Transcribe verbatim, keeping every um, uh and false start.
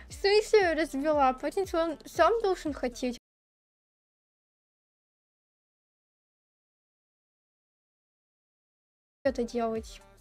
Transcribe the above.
В смысле развела? Потом он сам должен хотеть. Это делать.